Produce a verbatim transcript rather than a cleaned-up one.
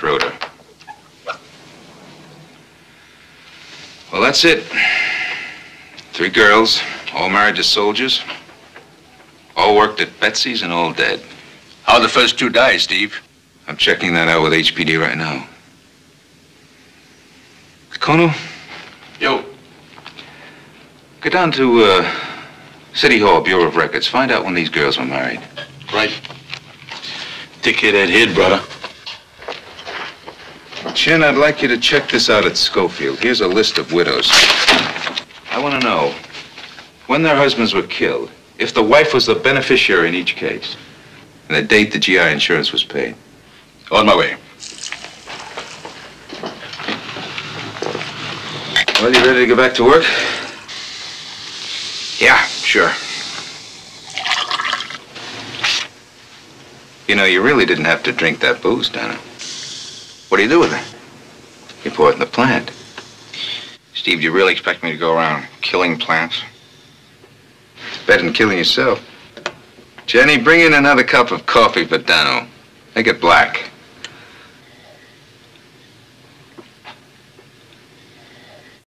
Schroeder. Well, that's it. Three girls, all married to soldiers, all worked at Betsy's and all dead. How'd the first two die, Steve? I'm checking that out with H P D right now. Kono? Yo. Go down to uh, City Hall, Bureau of Records. Find out when these girls were married. Right. Take care of that head, brother. Chin, I'd like you to check this out at Schofield. Here's a list of widows. I want to know when their husbands were killed, if the wife was the beneficiary in each case, and the date the G I insurance was paid. On my way. Well, you ready to go back to work? Yeah, sure. You know, you really didn't have to drink that booze, Dana. What do you do with it? You pour it in the plant. Steve, do you really expect me to go around killing plants? It's better than killing yourself. Jenny, bring in another cup of coffee for Dano. Make it black.